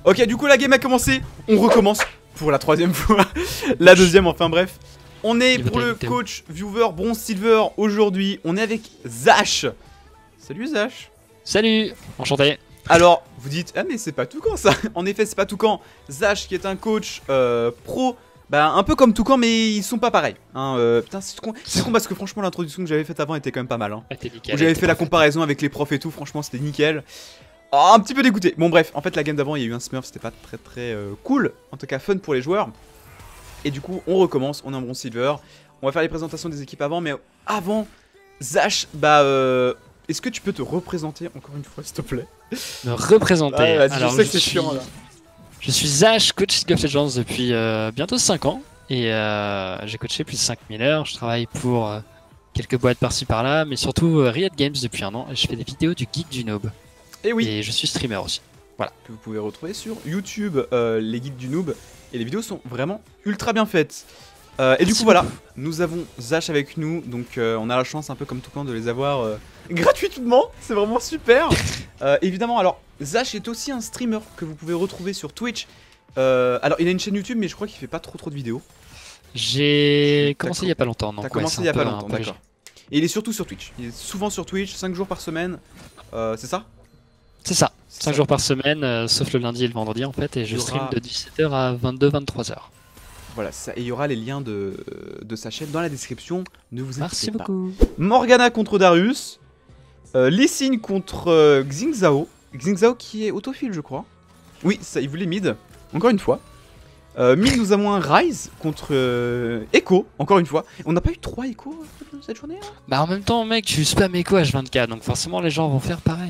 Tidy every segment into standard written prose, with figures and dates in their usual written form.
Ok, du coup la game a commencé. On recommence pour la troisième fois. La deuxième, enfin bref. On est pour le coach viewer bronze silver. Aujourd'hui, on est avec Zash. Salut Zash. Salut, enchanté. Alors, vous dites, ah mais c'est pas Toucan ça. En effet, c'est pas Toucan. Zash qui est un coach pro. Bah un peu comme Toucan, mais ils sont pas pareils. Hein, putain, c'est con parce que franchement l'introduction que j'avais faite avant était quand même pas mal. Hein. J'avais fait la comparaison avec les profs et tout, franchement c'était nickel. Oh, un petit peu dégoûté. Bon bref, en fait la game d'avant il y a eu un smurf, c'était pas très cool. En tout cas fun pour les joueurs. Et du coup on recommence, on est en bronze silver. On va faire les présentations des équipes avant, mais avant, Zash, bah est-ce que tu peux te représenter encore une fois s'il te plaît? Me représenter. Alors, je sais que c'est chiant là. Je suis Zash, coach League of Legends depuis bientôt 5 ans. Et j'ai coaché plus de 5000 heures. Je travaille pour quelques boîtes par-ci par-là, mais surtout Riot Games depuis un an. Et je fais des vidéos du Geek du Noob. Et oui. Et je suis streamer aussi. Voilà. Que vous pouvez retrouver sur YouTube, les Geeks du Noob. Et les vidéos sont vraiment ultra bien faites. Et du coup voilà, nous avons Zash avec nous. Donc on a la chance un peu comme tout le monde de les avoir gratuitement. C'est vraiment super. Évidemment, alors Zash est aussi un streamer que vous pouvez retrouver sur Twitch. Alors il a une chaîne YouTube mais je crois qu'il fait pas trop de vidéos. J'ai commencé il y a pas longtemps. T'as commencé il y a pas longtemps, d'accord. Et il est surtout sur Twitch. Il est souvent sur Twitch, 5 jours par semaine. C'est ça? C'est ça, 5 jours par semaine, sauf le lundi et le vendredi en fait. Et je stream de 17h à 22-23h. Voilà, et il y aura les liens de sa chaîne dans la description. Ne vous inquiétez pas. Merci beaucoup. Morgana contre Darius. Lee Sin contre Xingzao. Xingzao qui est autofile je crois. Oui, ça, il voulait mid, encore une fois. Mid, nous avons un Ryze contre Echo, encore une fois. On n'a pas eu 3 Echo cette journée hein. Bah en même temps mec, tu spam Echo H24, donc forcément les gens vont faire pareil.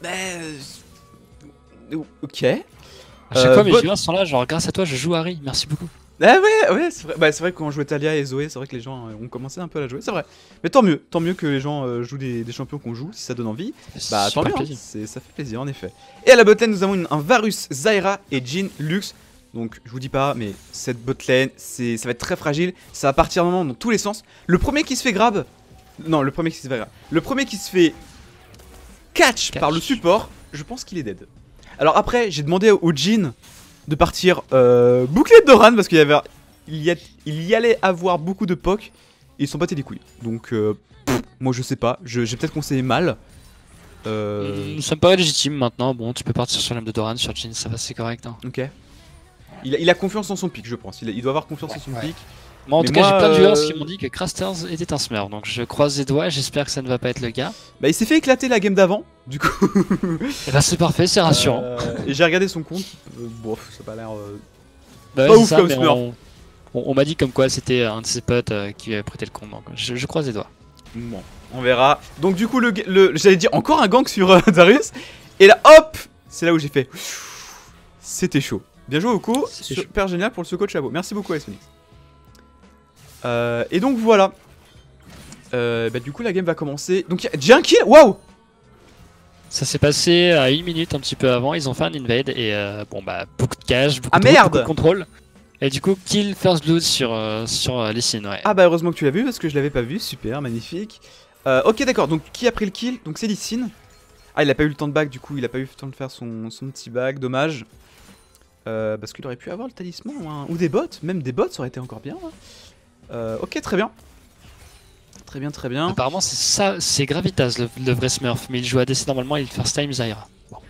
Ok. À chaque fois mes viewers sont là, genre grâce à toi je joue Harry, merci beaucoup. Ah ouais, c'est vrai. Bah, c'est vrai que quand on jouait Talia et Zoé, c'est vrai que les gens ont commencé un peu à la jouer, c'est vrai. Mais tant mieux que les gens jouent des champions qu'on joue, si ça donne envie. Bah tant mieux, hein. Ça fait plaisir en effet. Et à la botlane, nous avons un Varus, Zyra et Jhin Lux. Donc je vous dis pas, mais cette botlane, ça va être très fragile. Ça va partir vraiment dans tous les sens. Le premier qui se fait grab, non, le premier qui se fait catch par le support, je pense qu'il est dead. Alors après, j'ai demandé au Jhin de partir bouclier de Doran parce qu'il y allait avoir beaucoup de POC et ils sont battés les couilles. Donc moi je sais pas, j'ai peut-être conseillé mal. Ça me paraît légitime maintenant. Bon, tu peux partir sur l'âme de Doran, sur Jhin, ça va, c'est correct. Hein. Ok. Il a confiance en son pic, je pense. Il doit avoir confiance en son pic. Moi, en tout cas, j'ai plein de viewers qui m'ont dit que Crasters était un smurf. Donc je croise les doigts, j'espère que ça ne va pas être le cas. Bah, il s'est fait éclater la game d'avant, du coup. Et bah, c'est parfait, c'est rassurant. Et j'ai regardé son compte. Bon, ça a pas l'air. Bah, pas ouf comme smurf. On m'a dit comme quoi c'était un de ses potes qui avait prêté le compte. Donc je croise les doigts. Bon, on verra. Donc, du coup, j'allais dire encore un gank sur Darius. Et là, hop! C'est là où j'ai fait. C'était chaud. Bien joué, Oko. Super génial pour ce coach Chavo. Merci beaucoup, Sonic. Et donc voilà. Bah du coup la game va commencer. Donc j'ai un kill. Waouh. Ça s'est passé à 1 minute un petit peu avant. Ils ont fait un invade et bon bah beaucoup de cash, beaucoup de contrôle. Et du coup kill first blood sur Lee Sin, ouais. Ah bah heureusement que tu l'as vu parce que je l'avais pas vu. Super, magnifique. Ok d'accord. Donc qui a pris le kill? Donc c'est Lee Sin. Ah il a pas eu le temps de back du coup. Il a pas eu le temps de faire son petit back. Dommage. Parce qu'il aurait pu avoir le talisman ou des bots. Même des bots ça aurait été encore bien. Ok, très bien. Très bien. Apparemment, c'est ça, c'est Gravitas le vrai Smurf, mais il joue ADC normalement, il first time Zyra. Bon.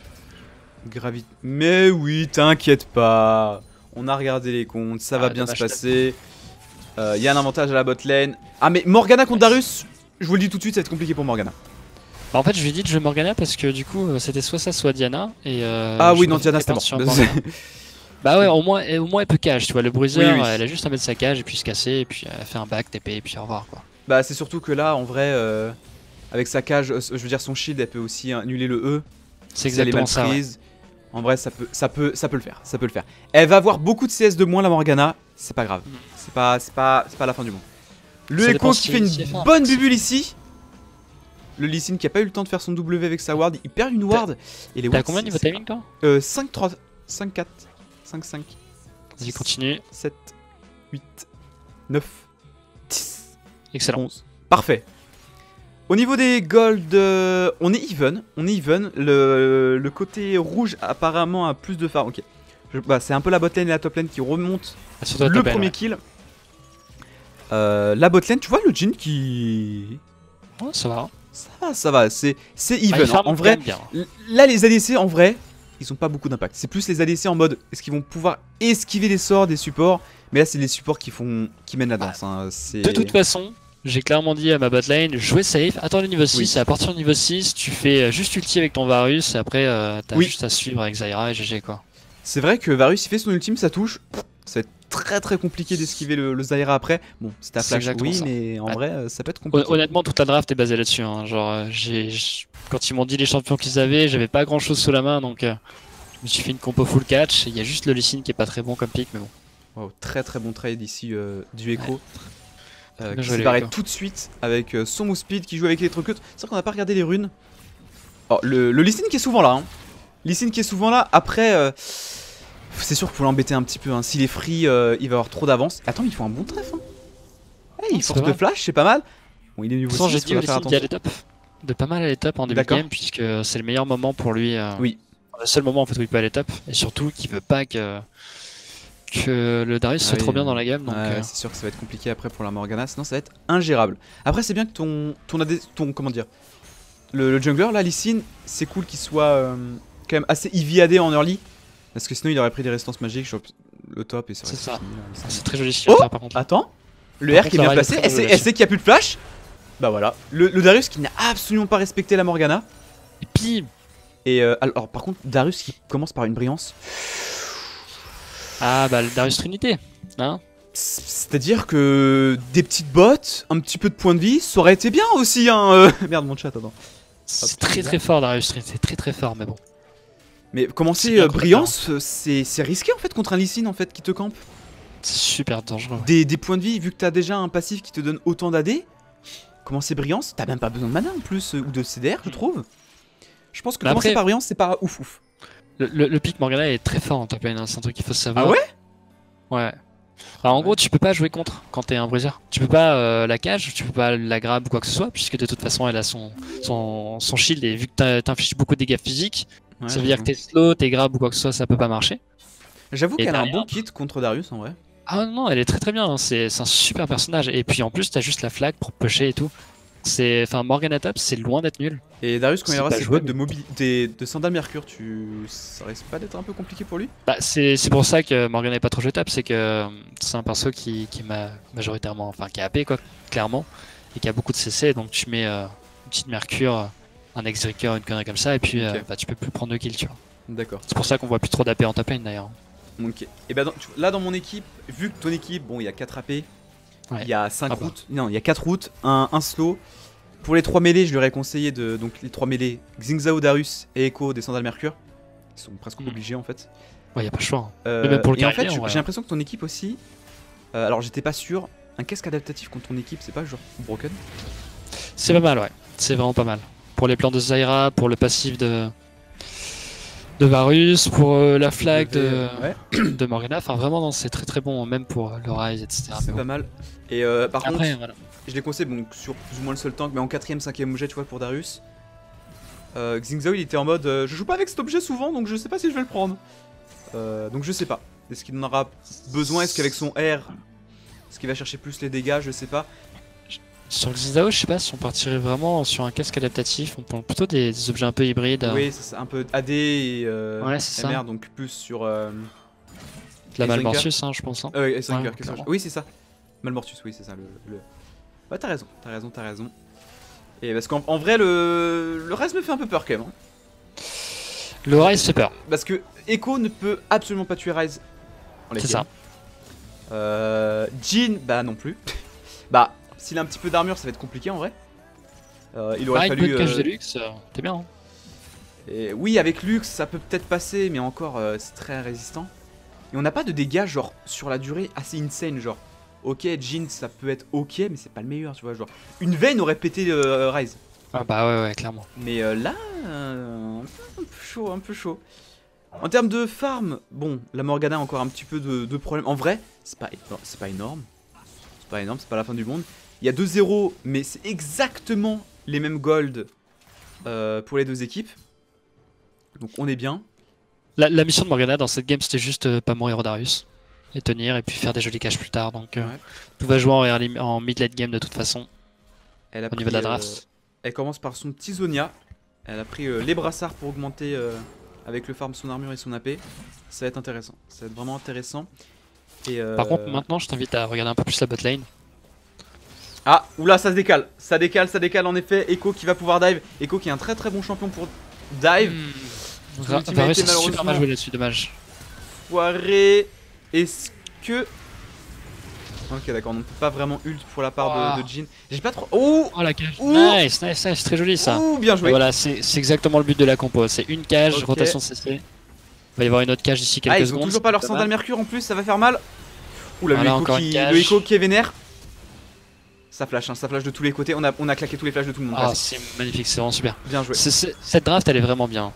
Mais oui, t'inquiète pas. On a regardé les comptes, ça va bien se passer. Il y a un avantage à la bot lane. Ah, mais Morgana contre Darius, je vous le dis tout de suite, ça va être compliqué pour Morgana. Bah en fait, je lui ai dit de jouer Morgana parce que du coup, c'était soit ça, soit Diana. Et ah oui, non, Diana c'était mort. Bah ouais, au moins elle peut cage, tu vois, le bruiser, elle a juste à mettre sa cage et puis se casser, et puis elle fait un back, TP, et puis au revoir quoi. Bah c'est surtout que là, en vrai, avec sa cage, je veux dire son shield, elle peut aussi annuler le E. C'est exactement ça, ouais. En vrai, ça peut le faire, Elle va avoir beaucoup de CS de moins, la Morgana, c'est pas grave. C'est pas la fin du monde. Le Echo qui fait une bonne bubule ici. Le Lee Sin qui a pas eu le temps de faire son W avec sa ward, il perd une ward. T'as combien niveau timing toi? 5-3, 5-4. 5-5. Vas-y, continue. 7, 8, 9, 10. Excellent. 11. Parfait. Au niveau des gold, on est even. Le côté rouge apparemment a plus de farm. Ok. Bah, c'est un peu la botlane et la top lane qui remontent le premier kill. La botlane, tu vois le Jhin qui... Oh, ça va. Ça va, c'est even. En vrai, là les ADC en vrai, ils ont pas beaucoup d'impact. C'est plus les ADC en mode, est-ce qu'ils vont pouvoir esquiver les sorts des supports. Mais là c'est les supports qui mènent la danse. De toute façon, j'ai clairement dit à ma botlane, jouez safe, attends le niveau 6, et à partir du niveau 6, tu fais juste ulti avec ton Varus, et après t'as juste à suivre avec Zyra et GG quoi. C'est vrai que Varus il fait son ultime, ça touche, ça va être très compliqué d'esquiver le Zyra après. Bon, c'est ta flash, oui, ça. Mais en vrai ça peut être compliqué. Honnêtement, toute la draft est basée là-dessus, hein. Genre, quand ils m'ont dit les champions qu'ils avaient, j'avais pas grand chose sous la main, donc je me suis fait une compo full catch, il y a juste le Lee Sin qui est pas très bon comme pick, mais bon. Wow, très bon trade ici du Echo. Qui s'est barré tout de suite avec son move speed qui joue avec l'électrocute. C'est vrai qu'on n'a pas regardé les runes. Oh, le Lee Sin qui est souvent là. Hein. Lee Sin qui est souvent là. Après, c'est sûr qu'il faut l'embêter un petit peu. Hein. S'il est free, il va avoir trop d'avance. Attends, il faut un bon trèfle. Hein. Hey, il force de flash, c'est pas mal. Bon, il est niveau 6, j'ai dit Lee Sin qui allait top. De pas mal aller top en début de game, puisque c'est le meilleur moment pour lui. Oui. Le seul moment en fait où il peut aller top. Et surtout qu'il veut pas que le Darius soit trop bien dans la game. C'est sûr que ça va être compliqué après pour la Morgana, sinon ça va être ingérable. Après c'est bien que ton comment dire, le jungler là, Lee Sin, c'est cool qu'il soit quand même assez heavy AD en early, parce que sinon il aurait pris des résistances magiques sur le top et c'est ça. C'est très joli oh par contre. Attends, le R qui est bien placé, elle sait qu'il n'y a plus de flash. Bah voilà, le Darius qui n'a absolument pas respecté la Morgana. Et puis alors par contre Darius qui commence par une brillance. Ah bah le Darius Trinité, hein. C'est-à-dire que des petites bottes, un petit peu de points de vie, ça aurait été bien aussi, hein. Merde mon chat, attends. C'est très fort Darius Trinité, c'est très fort, mais bon. Mais commencer brillance, c'est risqué en fait contre un Lee Sin en fait qui te campe. C'est super dangereux. Ouais. Des points de vie, vu que t'as déjà un passif qui te donne autant d'AD, commencer brillance, t'as même pas besoin de mana en plus, ou de CDR je trouve. Je pense que commencer par brillance c'est pas ouf. Le pick Morgana est très fort en top lane, hein, c'est un truc qu'il faut savoir. Ah ouais? Ouais. Alors en gros, tu peux pas jouer contre quand t'es un bruiser. Tu peux pas la cage, tu peux pas la grab ou quoi que ce soit, puisque de toute façon elle a son shield et vu que t'infliges beaucoup de dégâts physiques, ça veut dire que t'es slow, t'es grab ou quoi que ce soit, ça peut pas marcher. J'avoue qu'elle a un bon kit contre Darius en vrai. Ah non, elle est très bien, hein. C'est un super personnage. Et puis en plus, t'as juste la flag pour pusher et tout. Enfin, Morgana top, c'est loin d'être nul. Et Darius, quand il aura ses bottes de Sandal Mercure, ça risque pas d'être un peu compliqué pour lui? Bah, c'est pour ça que Morgana est pas trop jetable, c'est que c'est un perso qui est majoritairement, enfin qui est AP quoi, clairement, et qui a beaucoup de CC, donc tu mets une petite Mercure, un Executor, une connerie comme ça, et puis bah, tu peux plus prendre de kills, tu vois. D'accord. C'est pour ça qu'on voit plus trop d'AP en top lane d'ailleurs. Ok. Et bah là dans mon équipe, vu que ton équipe, bon il y a 4 AP, il y a 5 routes, non il y a 4 routes, un slow. Pour les 3 mêlées, je lui aurais conseillé donc les 3 mêlées, Xingzao, Darius et Echo des Sandal Mercure. Ils sont presque obligés en fait. Ouais, y a pas le choix. Même pour le en fait, j'ai l'impression que ton équipe aussi. Alors j'étais pas sûr, un casque adaptatif contre ton équipe, c'est pas genre broken? C'est pas mal, ouais. C'est vraiment pas mal. Pour les plans de Zyra, pour le passif de Varus, pour la flag de Morgana. Enfin vraiment, non, c'est très bon, même pour le Rise, etc. C'est pas mal. Et par contre, je les conseille bon, sur plus ou moins le seul tank, mais en 4ème, 5ème objet, tu vois, pour Darius. Xingzao, il était en mode je joue pas avec cet objet souvent, donc je sais pas si je vais le prendre. Donc je sais pas. Est-ce qu'il en aura besoin? Est-ce qu'avec son R, est-ce qu'il va chercher plus les dégâts? Je sais pas. Sur Xingzao, je sais pas si on partirait vraiment sur un casque adaptatif. On prend plutôt des objets un peu hybrides. Oui, c'est un peu AD et MR, donc plus sur. La Malmortius, hein, je pense. Hein. Oui, c'est ça. Malmortius, oui, c'est ça. Ouais, t'as raison. Et parce qu'en vrai, le Rise me fait un peu peur quand même. Hein. Le Rise fait peur. Parce que Echo ne peut absolument pas tuer Rise. C'est ça. Jhin, bah non plus. Bah, s'il a un petit peu d'armure, ça va être compliqué en vrai. Il aurait fallu. Avec cache de luxe, t'es bien. Hein. Et oui, avec luxe, ça peut peut-être passer, mais encore, c'est très résistant. Et on n'a pas de dégâts, genre, sur la durée assez insane, genre. Ok, Jhin, ça peut être ok, mais c'est pas le meilleur, tu vois, genre. Une veine aurait pété Rise. Ah bah ouais, clairement. Mais là, un peu chaud. En termes de farm, bon, la Morgana a encore un petit peu de problème. En vrai, c'est pas énorme. C'est pas la fin du monde. Il y a 2-0, mais c'est exactement les mêmes gold pour les deux équipes. Donc on est bien. La mission de Morgana dans cette game, c'était juste pas mourir au Darius. Et tenir, et puis faire des jolis caches plus tard. Donc tout va jouer en mid-late game de toute façon. Elle a au niveau de la draft. Elle commence par son petit Zonia. Elle a pris les brassards pour augmenter avec le farm son armure et son AP. Ça va être intéressant. Ça va être vraiment intéressant. Et Par contre, maintenant, je t'invite à regarder un peu plus la bot lane. Ah, oula, ça se décale. Ça décale en effet. Echo qui va pouvoir dive. Echo qui est un très très bon champion pour dive. Varus a super mal joué là-dessus, dommage. Foiré. Est-ce que... Ok, d'accord, on ne peut pas vraiment ult pour la part de Jhin. J'ai pas trop... Oh, la cage. Nice, très joli ça. Bien joué. Et voilà, c'est exactement le but de la compo. C'est une cage, rotation CC. Il va y avoir une autre cage d'ici quelques secondes. Ils ont toujours pas leur sandal mercure en plus, ça va faire mal. Oula, le Echo qui est vénère. Ça flash, ça flash de tous les côtés. On a claqué tous les flashs de tout le monde. Ah, c'est magnifique, c'est vraiment super. Bien joué. Cette draft, elle est vraiment bien.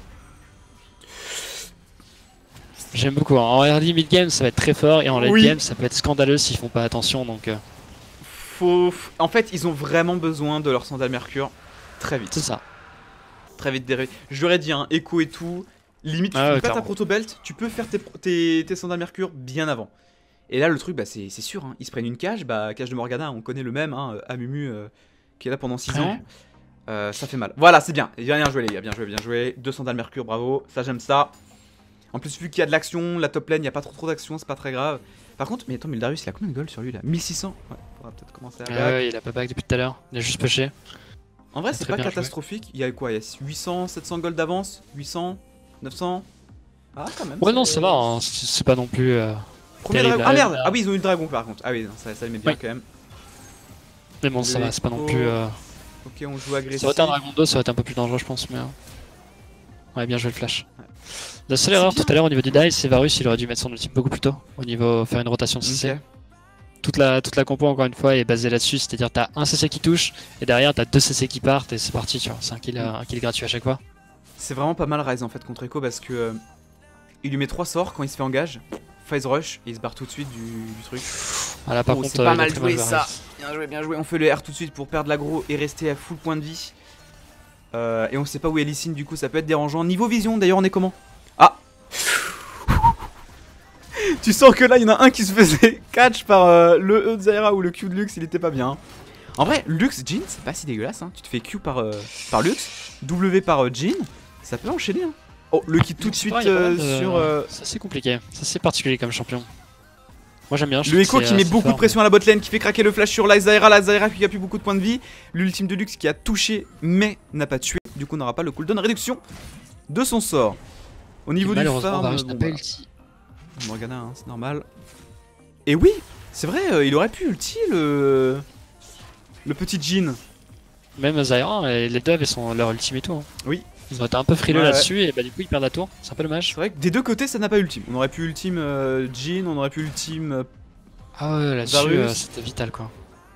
J'aime beaucoup. En early mid game, ça va être très fort. Et en late game, ça peut être scandaleux s'ils font pas attention. Donc, en fait, ils ont vraiment besoin de leur sandal mercure très vite. C'est ça. Très vite. Je leur ai dit, hein, Echo et tout. Limite, tu fais pas ta proto-belt, tu peux faire tes sandales mercure bien avant. Et là, le truc, bah, c'est sûr, hein, ils se prennent une cage. Cage de Morgana, on connaît le même, hein, Amumu, qui est là pendant 6 ans. Ça fait mal. Voilà, c'est bien. Bien joué, les gars. Bien joué. 2 sandales mercure, bravo. Ça, j'aime ça. En plus, vu qu'il y a de l'action, la top lane, il n'y a pas trop d'action, c'est pas très grave. Par contre, mais attends, mais le Darius, il a combien de gold sur lui là? 1600. Ouais, faudra peut-être commencer à back. Ouais, il a pas back depuis tout à l'heure. Il a juste pushé. En vrai, c'est pas catastrophique. Il y a quoi? Il y a 800, 700 gold d'avance? 800, 900? Ah, quand même. Ouais, non, ça va. Hein. C'est pas non plus. Premier dragon. Ah merde! Ah oui, ils ont eu le dragon par contre. Ah oui, non, ça aimait bien quand même. Mais bon, ça va, c'est pas non plus. Ok, on joue agressif. Ça aurait été un dragon 2, ça aurait été un peu plus dangereux, je pense. Mais. Ouais, bien joué le flash. La seule erreur tout à l'heure au niveau du dive, c'est Varus, il aurait dû mettre son ultime beaucoup plus tôt. Au niveau faire une rotation CC. Okay. Toute la compo, encore une fois, est basée là-dessus. C'est-à-dire, t'as un CC qui touche, et derrière, t'as 2 CC qui partent, et c'est parti, tu vois. C'est un kill gratuit à chaque fois. C'est vraiment pas mal Ryze en fait contre Echo parce que. Il lui met 3 sorts quand il se fait engage. Phase rush, et il se barre tout de suite du truc. Voilà, par contre, c'est pas mal joué ça. Bien joué. On fait le R tout de suite pour perdre l'aggro et rester à full point de vie. Et on sait pas où est Lee Sin, du coup ça peut être dérangeant. Niveau vision, d'ailleurs, on est comment? Ah. Tu sens que là, il y en a un qui se faisait catch par le E de Zyra ou le Q de Lux, il était pas bien. En vrai, Lux, Jhin, c'est pas si dégueulasse. Hein. Tu te fais Q par Lux, W par Jhin, ça peut enchaîner. Hein. Oh, le kit tout de suite sur... Ça c'est compliqué, ça c'est particulier comme champion. Moi j'aime bien. Le Echo qui met beaucoup de pression à la botlane, qui fait craquer le flash sur la Zyra qui a plus beaucoup de points de vie. L'ultime de Lux qui a touché mais n'a pas tué. Du coup on n'aura pas le cooldown réduction de son sort. Au niveau du farm... Morgana, hein, c'est normal. Et oui, c'est vrai, il aurait pu ulti le petit Jhin. Même Zyra, les deux avaient leur ultime et tout. Hein. Oui. Ils ont été un peu frileux là-dessus et bah du coup ils perdent la tour, c'est un peu dommage. C'est vrai que des deux côtés ça n'a pas ultime. On aurait pu ultime Jhin, on aurait pu ultime... Ah ouais, là-dessus c'était vital quoi.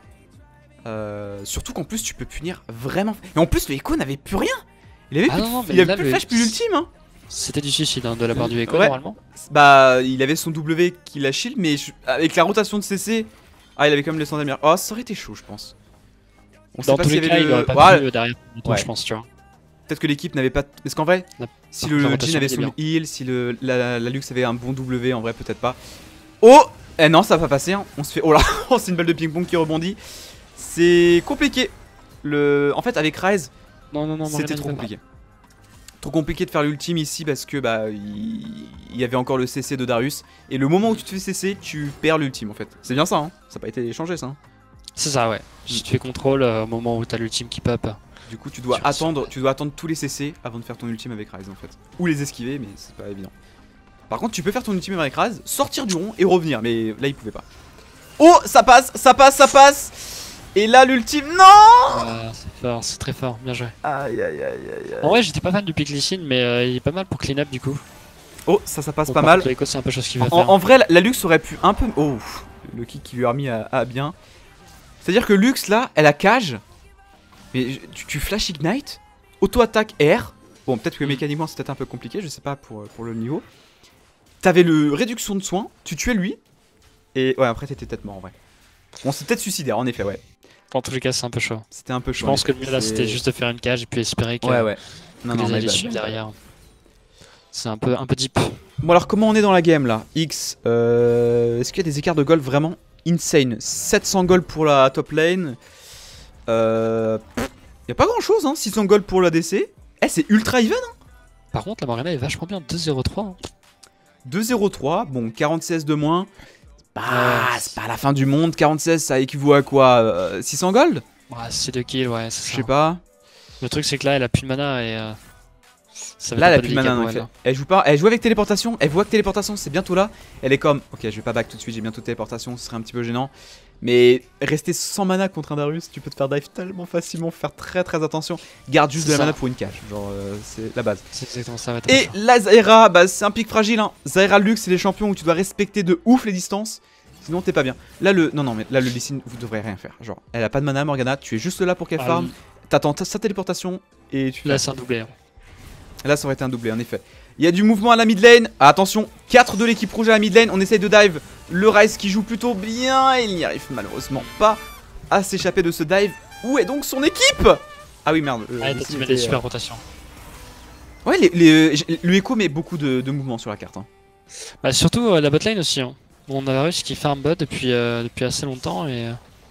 Surtout qu'en plus tu peux punir vraiment... Et en plus le Echo n'avait plus rien. Il avait plus de flash, plus l'ultime hein. C'était du suicide hein, de la part du Echo normalement. Bah il avait son W qui l'a shield mais avec la rotation de CC... Ah il avait quand même les sandales mercure. Oh ça aurait été chaud je pense. On sait pas s'il y avait il aurait pas pu derrière je pense tu vois. Peut-être que l'équipe n'avait pas... Parce qu'en vrai, si le Jhin avait son heal, si la Lux avait un bon W, en vrai peut-être pas. Oh! Eh non, ça va pas passer, hein. On se fait... Oh là, c'est une balle de ping-pong qui rebondit. C'est compliqué. En fait, avec Ryze, c'était trop compliqué. Trop compliqué de faire l'ultime ici parce que bah il y avait encore le CC de Darius. Et le moment où tu te fais CC, tu perds l'ultime en fait. C'est bien ça, hein. Ça n'a pas été changé ça. Hein. C'est ça, ouais. Si tu fais contrôle au moment où t'as l'ultime qui pop. Du coup, tu dois attendre tous les CC avant de faire ton ultime avec Ryze en fait. Ou les esquiver, mais c'est pas évident. Par contre, tu peux faire ton ultime avec Ryze, sortir du rond et revenir, mais là il pouvait pas. Oh, ça passe, ça passe, ça passe. Et là l'ultime, non. C'est fort, c'est très fort, bien joué. Aïe aïe aïe aïe. En vrai, j'étais pas fan du pick Lee Sin, mais il est pas mal pour clean up du coup. Oh, ça passe pas mal. C'est un peu chose qu'il va faire. En vrai, la Lux aurait pu un peu... Oh, le kick qui lui a remis à bien. C'est-à-dire que Lux là, elle a cage. Mais tu flash ignite, auto-attaque R. Bon, peut-être que mécaniquement c'était un peu compliqué, je sais pas pour le niveau. T'avais le réduction de soins, tu tuais lui. Et ouais, après t'étais peut-être mort en vrai. Bon, c'est peut-être suicidaire en effet, ouais. En tous les cas, c'est un peu chaud. C'était un peu chaud. Je pense que le mieux là, c'était juste de faire une cage et puis espérer que, ouais. que les alliés suivent derrière. C'est un peu deep. Bon alors comment on est dans la game là? X, est-ce qu'il y a des écarts de gold vraiment insane? 700 gold pour la top lane. Y a pas grand chose hein, 600 gold pour l'ADC. Eh c'est ultra even hein. Par contre la Morgana est vachement bien, 2-0-3. Hein. 2-0-3, bon 46 de moins. Bah c'est pas la fin du monde, 46 ça équivaut à quoi 600 gold? Ouais, c'est 2 kills, ouais, c'est ça. Je sais pas. Le truc c'est que là elle a plus de mana et... ça va là, elle être a plus de mana en fait. Elle joue pas, elle joue avec téléportation. Elle voit que téléportation, c'est bientôt là. Elle est comme, ok, je vais pas back tout de suite, j'ai bientôt téléportation, ce serait un petit peu gênant. Mais rester sans mana contre un Darius, tu peux te faire dive tellement facilement, faut faire très attention. Garde juste de la mana pour une cage, genre c'est la base. C'est exactement ça. Et la Zaira, bah c'est un pic fragile. Hein. Zaira Lux, c'est les champions où tu dois respecter de ouf les distances. Sinon t'es pas bien. Là non mais là le Lee Sin, vous devrez rien faire. Genre, elle a pas de mana Morgana, tu es juste là pour qu'elle farm. T'attends sa téléportation et tu. Là c'est un doublé. Hein. Là ça aurait été un doublé en effet. Il y a du mouvement à la mid lane. Ah, attention, 4 de l'équipe rouge à la mid lane. On essaye de dive. Le Ryze qui joue plutôt bien. Il n'y arrive malheureusement pas à s'échapper de ce dive. Où est donc son équipe? Ah oui merde. Ouais, t'as des super rotations. Ouais, le Echo met beaucoup de mouvements sur la carte. Hein. Bah surtout la botlane aussi. Hein. On a réussi qui farm bot depuis assez longtemps et...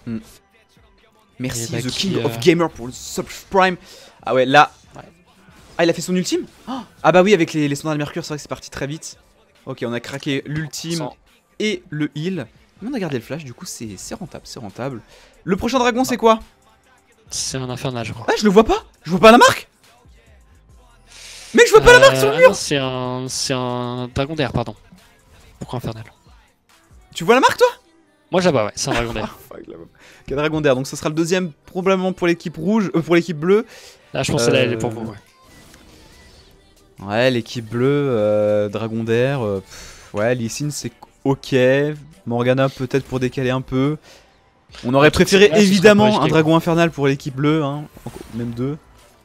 Merci The King of Gamer pour le subprime. Ah ouais là... Ah il a fait son ultime. Ah bah oui avec les standards de Mercure c'est vrai que c'est parti très vite. Ok on a craqué l'ultime et le heal. Mais on a gardé le flash du coup c'est rentable. Le prochain dragon c'est quoi? C'est un infernal je crois. Ah je le vois pas. Je vois pas la marque. Mec je vois pas la marque sur le mur. C'est un dragon d'air pardon. Pourquoi infernal? Tu vois la marque toi? Moi je la vois ouais c'est un dragon d'air. Ok dragon d'air donc ce sera le deuxième probablement pour l'équipe rouge, pour l'équipe bleue. Là je pense que là elle est pour vous ouais. Ouais, l'équipe bleue, Dragon d'air, ouais, Lee Sin c'est ok, Morgana peut-être pour décaler un peu. On aurait préféré évidemment un dragon infernal pour l'équipe bleue, hein, même deux.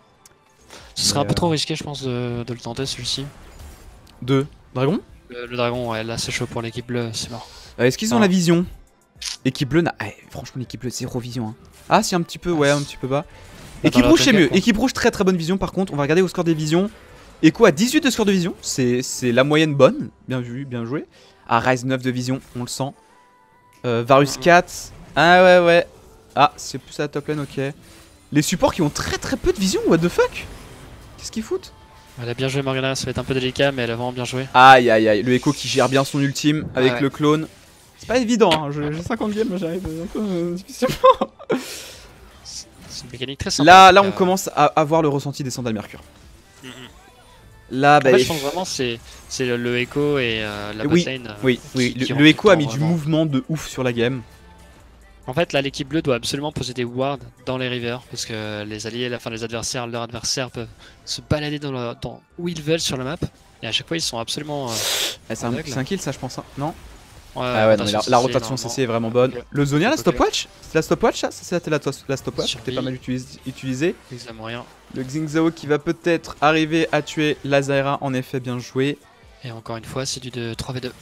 Ce serait un peu trop risqué je pense de le tenter celui-ci. Deux dragon le dragon, ouais, là c'est chaud pour l'équipe bleue, c'est mort. Est-ce qu'ils ont la vision? Équipe bleue, franchement l'équipe bleue zéro vision. Hein. Ah si un petit peu, ouais un petit peu bas. Équipe rouge c'est mieux, équipe rouge très bonne vision par contre, on va regarder au score des visions. Echo à 18 de score de vision, c'est la moyenne bonne, bien vu, bien joué. Ah, Ryze 9 de vision, on le sent. Varus 4, ah ouais. Ah, c'est plus à la top lane, ok. Les supports qui ont très peu de vision, what the fuck? Qu'est-ce qu'ils foutent? Elle a bien joué Morgana, ça va être un peu délicat, mais elle a vraiment bien joué. Aïe, le Echo qui gère bien son ultime avec le clone. C'est pas évident, hein. J'ai 50 games, j'arrive un peu difficilement. C'est une mécanique très sympa. Là on commence à avoir le ressenti des sandales Mercure. Là, bah, en fait, je pense vraiment c'est le Echo et la botlane. Oui, le Echo a mis du mouvement de ouf sur la game. En fait, là, l'équipe bleue doit absolument poser des wards dans les rivers parce que les alliés, leurs adversaires peuvent se balader dans où ils veulent sur la map et à chaque fois ils sont absolument. C'est un kill, ça, je pense. Hein. Non? Ah ouais, non, mais la rotation CC est vraiment bonne. Le Zonia, la stopwatch? C'est la stopwatch, ça? C'était la stopwatch, c'était pas mal utilisé. Exactement rien. Le Xingzao qui va peut-être arriver à tuer la Zaira, en effet, bien joué. Et encore une fois, c'est du 3v2.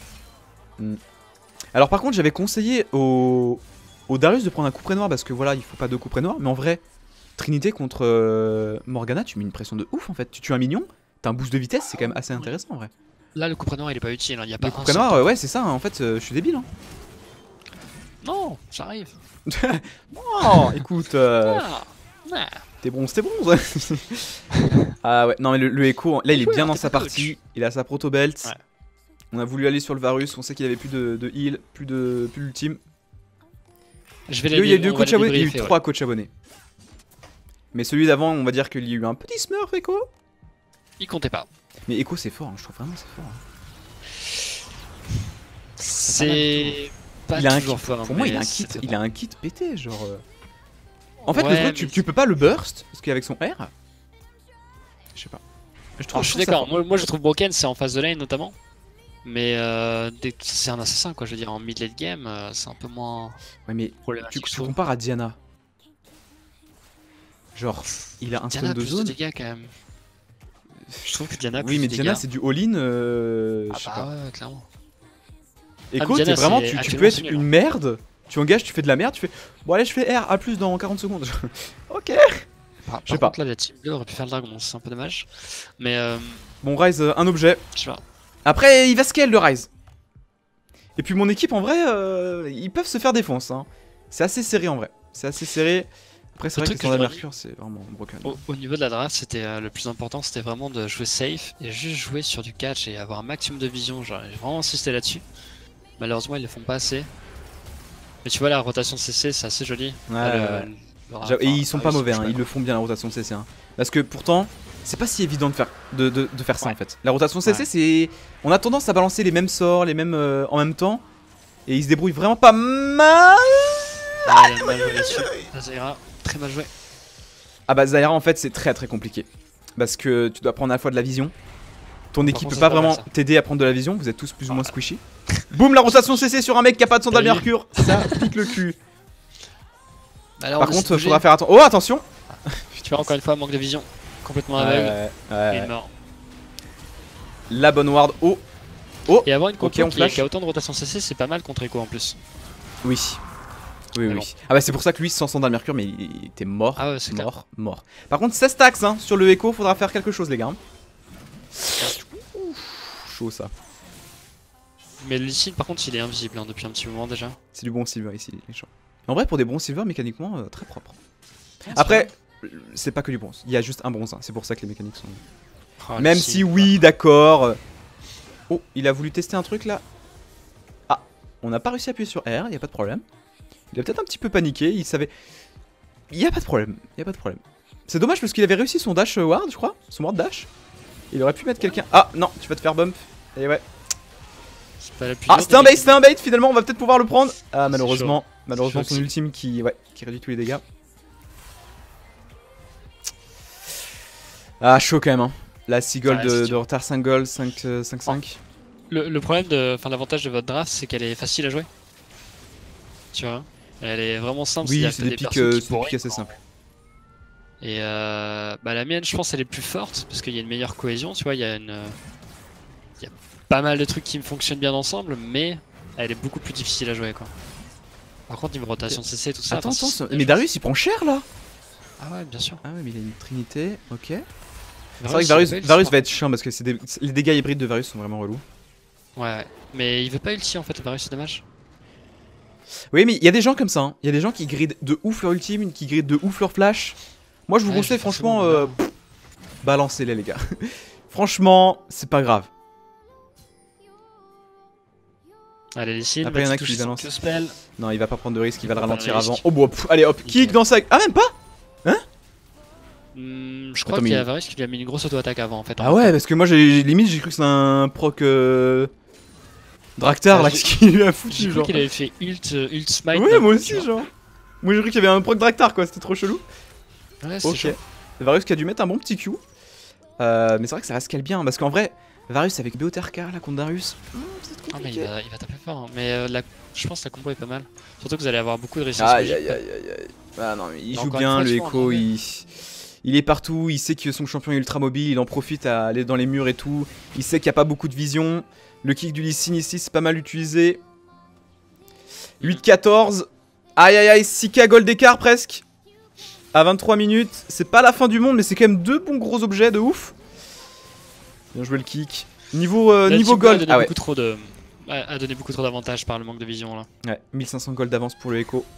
Alors par contre, j'avais conseillé au Darius de prendre un couperet noir parce que voilà, il faut pas deux couperets noirs. Mais en vrai, Trinité contre Morgana, tu mets une pression de ouf en fait. Tu tues un minion, t'as un boost de vitesse, c'est quand même assez intéressant en vrai. Là, le couperet noir il est pas utile, hein. Il y a pas le couperet noir, ouais, c'est ça, hein. En fait, je suis débile. Hein. Non, j'arrive. Non, écoute. T'es bronze, t'es bronze. Ah ouais, non mais le Echo, là il est bien dans sa partie, il a sa proto belt. Ouais. On a voulu aller sur le Varus, on sait qu'il avait plus de heal, plus d'ultime. Il y a eu 2 coachs abonnés, il y a eu 3 coachs abonnés. Mais celui d'avant, on va dire qu'il y a eu un petit smurf Echo. Il comptait pas. Mais Echo c'est fort, hein, je trouve vraiment c'est fort. Hein. C'est pas toujours fort. Pour moi il a un kit pété, genre... En fait, le truc, tu peux pas le burst, parce qu'avec son R... Je sais pas. Je suis d'accord, moi je trouve broken, c'est en phase de lane notamment. Mais c'est un assassin quoi, je veux dire, en mid-late game, c'est un peu moins... Ouais mais tu compares à Diana. Genre, il a un stun de zone. De dégâts quand même. Je trouve que Diana a oui mais Diana c'est du all-in, je sais pas. Ouais, clairement. Echo, t'es vraiment, tu peux être une merde tu engages, tu fais de la merde, tu fais bon allez je fais R, à plus dans 40 secondes. Ok. Par Je sais pas. contre, là, la team 2 aurait pu faire le dragon, c'est un peu dommage. Mais Bon Ryze, un objet. je sais pas. Après il va scale le Ryze. Et puis mon équipe en vrai, ils peuvent se faire défonce. Hein. C'est assez serré en vrai. C'est assez serré. Après c'est vrai que les standards Mercure c'est vraiment broken. Au niveau de la draft, c'était le plus important, c'était vraiment de jouer safe et juste jouer sur du catch et avoir un maximum de vision. Genre, j'ai vraiment insisté là-dessus. Malheureusement, ils le font pas assez. Mais tu vois, la rotation CC, c'est assez joli. Ouais, et ils sont pas mauvais, hein. Ils le font bien la rotation CC. Hein. Parce que pourtant, c'est pas si évident de faire ça en fait. La rotation CC, c'est. On a tendance à balancer les mêmes sorts, les mêmes en même temps. Et ils se débrouillent vraiment pas mal. Il a mal joué là-dessus. Zaira, très mal joué. Ah bah Zaira en fait c'est très compliqué. Parce que tu dois prendre à la fois de la vision. Ton équipe peut pas vraiment t'aider à prendre de la vision, vous êtes tous plus ou moins squishy. Boum, la rotation CC sur un mec qui a pas de sandal Mercure. Ça pique le cul. Alors, par contre faudra faire attention. Oh attention. Tu vois encore une fois manque de vision. Complètement aveugle. Il est mort. La bonne ward. Oh. Et avoir une compo qui a autant de rotation CC, c'est pas mal contre Echo en plus. Oui. Oui. Ah bah c'est pour ça que lui sans sandal Mercure mais il était mort. Ah ouais, c'est mort. Par contre 16 taxes hein, sur le Echo, faudra faire quelque chose les gars. Chaud ça. Mais le Lee par contre il est invisible hein, depuis un petit moment déjà. C'est du bon silver ici les gens. En vrai pour des bons silver mécaniquement très propre. Après c'est pas que du bronze, il y a juste un bronze, hein. C'est pour ça que les mécaniques sont... Oh, même si oui d'accord. Oh il a voulu tester un truc là. Ah on n'a pas réussi à appuyer sur R, y a pas de problème. Il a peut-être un petit peu paniqué, il savait... Y a pas de problème, C'est dommage parce qu'il avait réussi son dash ward je crois, son ward dash. Il aurait pu mettre quelqu'un... Ah non tu vas te faire bump. Et ouais. Ah c'était un bait finalement, on va peut-être pouvoir le prendre. Ah malheureusement son ultime qui réduit tous les dégâts. Ah chaud quand même hein. La 6 gold de retard, 5 gold, 5-5. Le problème l'avantage de votre draft c'est qu'elle est facile à jouer. Tu vois, elle est vraiment simple. Oui c'est des pics assez simples. Et la mienne je pense elle est plus forte parce qu'il y a une meilleure cohésion, tu vois, il y a pas mal de trucs qui me fonctionnent bien ensemble, mais elle est beaucoup plus difficile à jouer quoi. Par contre niveau rotation CC tout ça... Attends, mais Darius il prend cher là. Ah ouais bien sûr. Ah ouais mais il a une trinité, ok. C'est vrai que Varus va être chiant parce que les dégâts hybrides de Varus sont vraiment relous. Ouais, mais il veut pas ulti en fait, Varus c'est dommage. Oui mais il y a des gens comme ça, hein. Il y a des gens qui grident de ouf leur ultime, qui grident de ouf leur flash. Moi je vous conseille franchement, balancez-les les gars. Franchement c'est pas grave. Allez les cibles, après il y en a qui balancent. Non il va pas prendre de risque, il va le ralentir avant. Oh bon, allez hop, kick dans sa... Ah même pas. Hein? Je crois qu'il y a Varus qui lui a mis une grosse auto-attaque avant en fait. Ah ouais parce que moi j'ai cru que c'était un proc Draktar là, ce qu'il lui a foutu genre. J'ai cru qu'il avait fait ult smite. Ouais moi aussi genre. Moi j'ai cru qu'il y avait un proc Draktar quoi, c'était trop chelou. Ouais c'est chaud. Varus qui a dû mettre un bon petit Q. Mais c'est vrai que ça reste bien parce qu'en vrai Varus avec BOTRK là contre Darius. Ah mais il va taper fort hein. Mais je pense que la combo est pas mal. Surtout que vous allez avoir beaucoup de réussite. Aïe. Ah non mais il joue bien le Echo, il est partout, il sait que son champion est ultra mobile, il en profite à aller dans les murs et tout. Il sait qu'il n'y a pas beaucoup de vision. Le kick du Lee Sin ici c'est pas mal utilisé. 8-14. Aïe 6k gold d'écart presque. À 23 minutes. C'est pas la fin du monde mais c'est quand même deux bons gros objets de ouf. Bien joué le kick. Niveau gold. Ah ouais. A donné beaucoup trop d'avantages par le manque de vision là. Ouais, 1500 gold d'avance pour le Echo.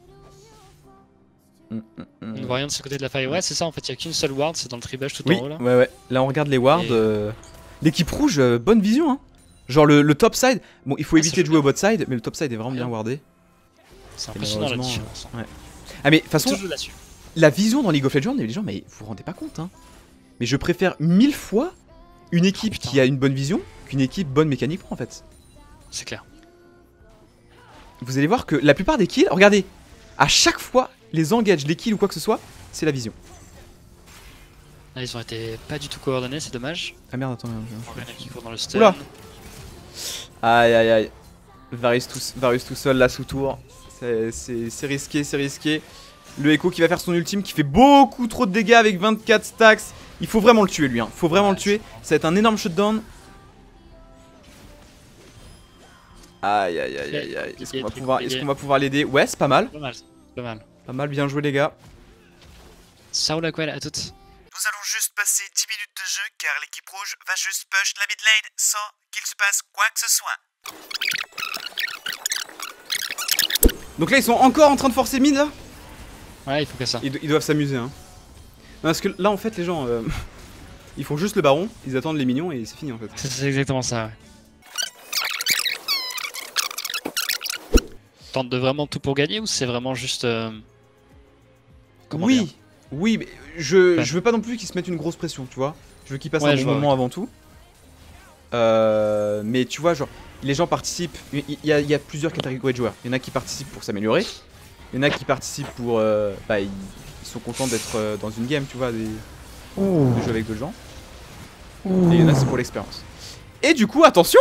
On ne voit rien de ce côté de la faille. Ouais, c'est ça en fait, il n'y a qu'une seule ward, c'est dans le tribage tout en haut là. Ouais. Là on regarde les wards. L'équipe rouge, bonne vision hein. Genre le top side. Bon, il faut éviter de jouer au bot side, mais le top side est vraiment bien wardé. C'est impressionnant la différence. Ouais. Ah, mais de toute façon, la vision dans League of Legends, les gens, mais vous vous rendez pas compte hein. Mais je préfère 1000 fois une équipe qui a une bonne vision qu'une équipe bonne mécaniquement en fait. C'est clair. Vous allez voir que la plupart des kills, regardez, à chaque fois, les engages, les kills ou quoi que ce soit, c'est la vision. Là, ils ont été pas du tout coordonnés, c'est dommage. Ah merde, attends. Qui court dans le stun. Oula. Aïe. Varus tout seul là sous tour. C'est risqué. Le Echo qui va faire son ultime, qui fait beaucoup trop de dégâts avec 24 stacks. Il faut vraiment le tuer lui, hein. Faut vraiment le tuer. Ça va être un énorme shutdown. Aïe aïe aïe aïe aïe. Est-ce qu'on va pouvoir l'aider? Ouais, c'est pas mal. Pas mal, pas mal. Pas mal, bien joué les gars. Ciao la quelle, à toutes. Nous allons juste passer 10 minutes de jeu car l'équipe rouge va juste push la mid lane sans qu'il se passe quoi que ce soit. Donc là ils sont encore en train de forcer mid là. Ouais, il faut que ça. Ils doivent s'amuser hein. Non, parce que là en fait les gens ils font juste le baron, ils attendent les minions et c'est fini en fait. C'est exactement ça, ouais. Tente de vraiment tout pour gagner ou c'est vraiment juste... comment dire Oui, mais je veux pas non plus qu'ils se mettent une grosse pression, tu vois. Je veux qu'ils passent un bon moment avant tout. Mais tu vois, genre, les gens participent. Il y a plusieurs catégories de joueurs. Il y en a qui participent pour s'améliorer. Il y en a qui participent pour. Bah, ils sont contents d'être dans une game, tu vois, de jouer avec d'autres gens. Et il y en a, c'est pour l'expérience. Et du coup, attention!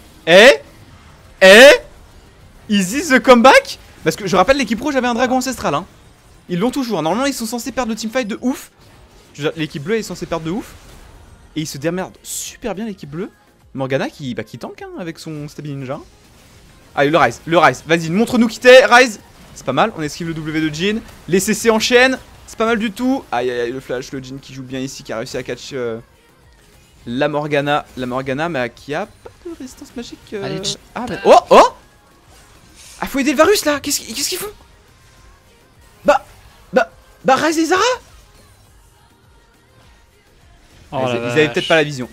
Easy the comeback! Parce que je rappelle, l'équipe rouge avait un dragon ancestral, hein. Ils l'ont toujours. Normalement, ils sont censés perdre le teamfight de ouf. L'équipe bleue est censée perdre de ouf. Et ils se démerdent super bien, l'équipe bleue. Morgana qui tank hein, avec son Stabby Ninja. Allez, le Rise. Vas-y, montre-nous qui t'es, Rise. C'est pas mal. On esquive le W de Jhin. Les CC enchaînent. C'est pas mal du tout. Aïe, aïe, aïe, le flash, le Jhin qui joue bien ici, qui a réussi à catch la Morgana. La Morgana, mais qui a pas de résistance magique. Allez, ah, mais... Oh! Ah, faut aider le Varus là. Qu'est-ce qu'ils font? Bah, Rise et Zara. Oh, ils avaient peut-être pas la vision.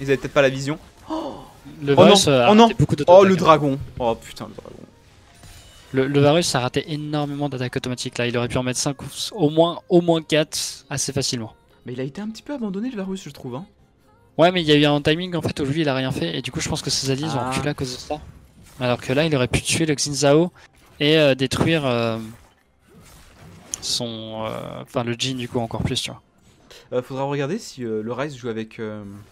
Le Varus a raté beaucoup Oh, le dragon. Oh putain, le dragon. Le Varus a raté énormément d'attaques automatiques là. Il aurait pu en mettre 5 ou au moins 4 assez facilement. Mais il a été un petit peu abandonné le Varus, je trouve. Hein. Ouais, mais il y a eu un timing en fait où lui il a rien fait. Et du coup, je pense que ses alliés ont reculé à cause de ça. Alors que là, il aurait pu tuer le Xin Zhao et détruire enfin le Jhin du coup encore plus, tu vois. Faudra regarder si le Rise joue avec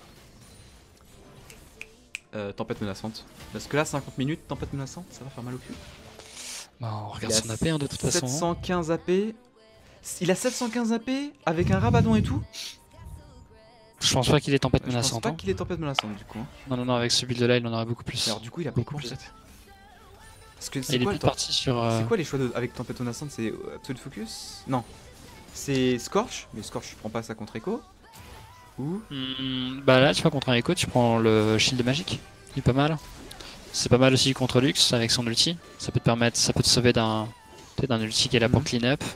Tempête Menaçante. Parce que là, 50 minutes, Tempête Menaçante, ça va faire mal au cul. Bah, on regarde son AP hein, de toute façon. 715 AP. Il a 715 AP avec un Rabadon et tout. Je pense pas qu'il est Tempête Menaçante. Je pense pas qu'il est Tempête Menaçante du coup. Non, avec ce build là, il en aurait beaucoup plus. Alors du coup, il a beaucoup plus. Parce que c'est quoi le parti sur. C'est quoi les choix avec Tempête Menaçante? C'est Absolute Focus? Non. C'est Scorch, mais Scorch, je prends pas ça contre Echo. Ou bah là, tu vois, contre un Echo, tu prends le Shield magique. Il est pas mal. C'est pas mal aussi contre Lux avec son ulti. Ça peut te permettre, ça peut te sauver d'un ulti qui est là pour clean up.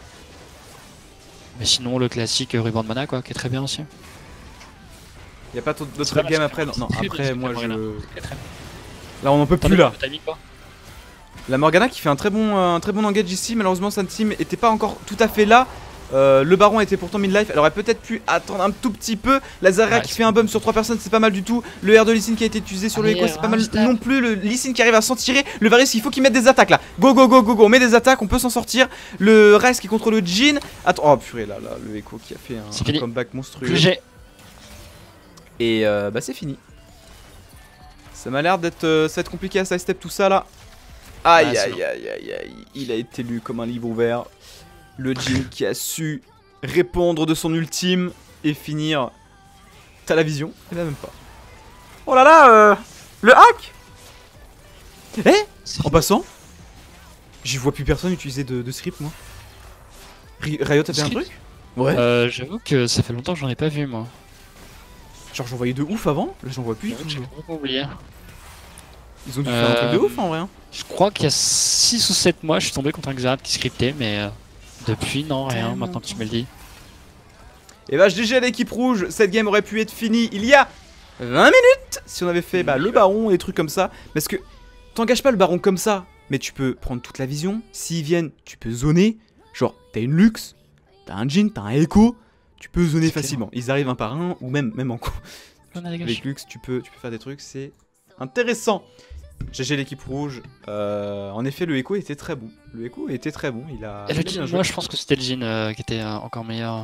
Mais sinon, le classique Rebound Mana, quoi, qui est très bien aussi. Y'a pas d'autres games après? Non, après, moi je. Là, on en peut plus là. La Morgana qui fait un très bon engage ici. Malheureusement, sa team était pas encore tout à fait là. Le baron était pourtant mid-life. Elle aurait peut-être pu attendre un tout petit peu. La Zarya qui fait un bump sur 3 personnes, c'est pas mal du tout. Le R de Lee Sin qui a été utilisé sur le Echo, c'est pas mal non plus. Le Lee Sin qui arrive à s'en tirer. Le Varus, il faut qu'il mette des attaques là. Go. On met des attaques, on peut s'en sortir. Le Rise qui est contre le Jhin. Attends, oh purée, là, le Echo qui a fait un comeback monstrueux. Et bah, c'est fini. Ça m'a l'air d'être ça va être compliqué à sidestep tout ça là. Aïe, il a été lu comme un livre ouvert. Le Jhin qui a su répondre de son ultime et finir. T'as la vision? Eh ben même pas. Oh là là, le hack. En passant, j'y vois plus personne utiliser de script moi. Riot a fait un truc? Ouais. J'avoue que ça fait longtemps que j'en ai pas vu moi. Genre j'en voyais de ouf avant, là j'en vois plus. J'ai complètement oublié. Ils ont dû faire un truc de ouf en vrai. Je crois qu'il y a 6 ou 7 mois, je suis tombé contre un Xerath qui scriptait, mais depuis, non, rien, maintenant que tu me le dis. Et bah, GG à l'équipe rouge, cette game aurait pu être finie il y a 20 minutes si on avait fait le baron et des trucs comme ça. Parce que t'engages pas le baron comme ça, mais tu peux prendre toute la vision. S'ils viennent, tu peux zoner. Genre, t'as une Lux, t'as un Jhin, t'as un Echo, tu peux zoner facilement. Ils arrivent un par un, ou même en coup. Avec Lux, tu peux faire des trucs, c'est intéressant. GG l'équipe rouge. En effet, le Echo était très bon. Il a bien joué. Moi, je pense que c'était le Jhin qui était encore meilleur.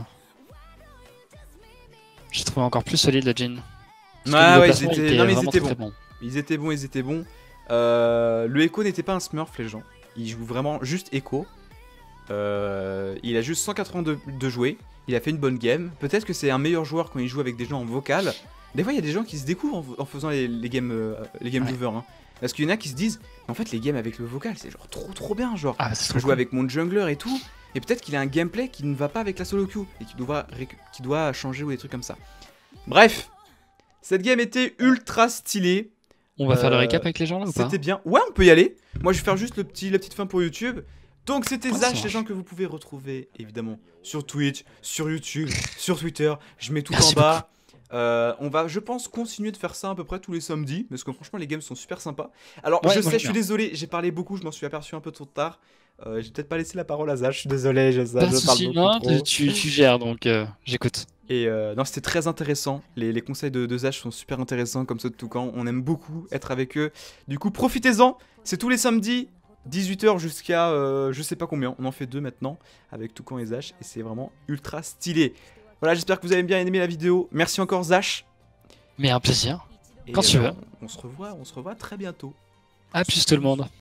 J'ai trouvé encore plus solide le Jhin. Ouais, ils étaient bons. Le Echo n'était pas un smurf, les gens. Il joue vraiment juste Echo. Il a juste 182 de jouer. Il a fait une bonne game. Peut-être que c'est un meilleur joueur quand il joue avec des gens en vocal. Des fois, il y a des gens qui se découvrent en faisant les game over. Hein. Parce qu'il y en a qui se disent, mais en fait les games avec le vocal c'est genre trop bien, genre Ah, je peux jouer avec mon jungler et tout, et peut-être qu'il a un gameplay qui ne va pas avec la solo queue, et qui doit changer ou des trucs comme ça. Bref, cette game était ultra stylée. On va faire le récap avec les gens là ou pas? C'était bien. Ouais, on peut y aller. Moi, je vais faire juste la petite fin pour YouTube. Donc, c'était Ah, ça Zach, les gens marche. que vous pouvez retrouver évidemment sur Twitch, sur YouTube, sur Twitter. Je mets tout Merci en bas. On va, je pense, continuer de faire ça à peu près tous les samedis. Parce que franchement, les games sont super sympas. Alors, Ouais, je moi, sais, je j'aime suis désolé, j'ai parlé beaucoup, je m'en suis aperçu un peu trop tard. J'ai peut-être pas laissé la parole à Zach, je suis désolé, Pas de je parle soucis, beaucoup non, trop. tu gères donc j'écoute. Et non, c'était très intéressant. Les conseils de Zach sont super intéressants, comme ceux de Toucan. On aime beaucoup être avec eux. Du coup, profitez-en. C'est tous les samedis, 18h jusqu'à je sais pas combien. On en fait 2 maintenant, avec Toucan et Zach. Et c'est vraiment ultra stylé. Voilà, j'espère que vous avez bien aimé la vidéo. Merci encore, Zach. Mais un plaisir. Et Quand tu veux. on se revoit très bientôt. À plus tout le monde.